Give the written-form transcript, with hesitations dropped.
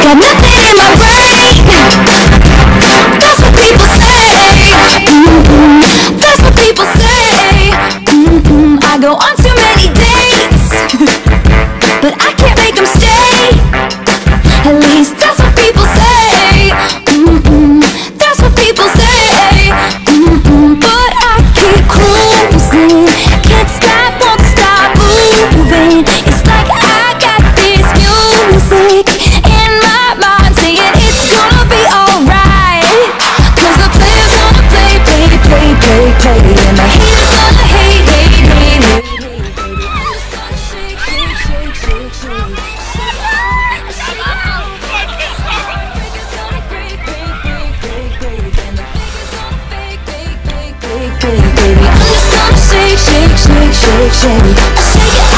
got nothing in my brain. That's what people say. That's what people say. I go on too many dates, but I can't make them stay. At least that's what people say. That's what people say. But I keep cruising, can't stop, won't stop moving. It's like I got this music in my mind saying it's gonna be alright. Cause the player's gonna play, play, play, play, play, and the haters gonna hate, hate, hate, hate. I'm just gonna shake, shake, shake, shake, shake. Baby, I'm just gonna shake, shake, shake, shake, shake. I shake it